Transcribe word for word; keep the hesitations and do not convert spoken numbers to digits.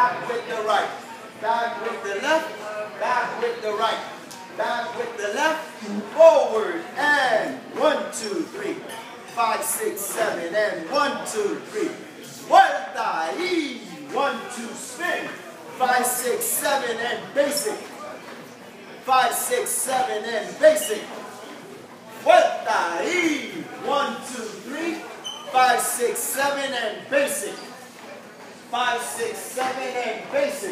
back with the right, back with the left, back with the right, back with the left, forward, and one, two, three, five, six, seven, and one, two, three, vuelta, y one, two, spin, five, six, seven, and basic, five, six, seven, and basic, vuelta, y one, two, three, five, six, seven, and basic, five, six, seven, and basic.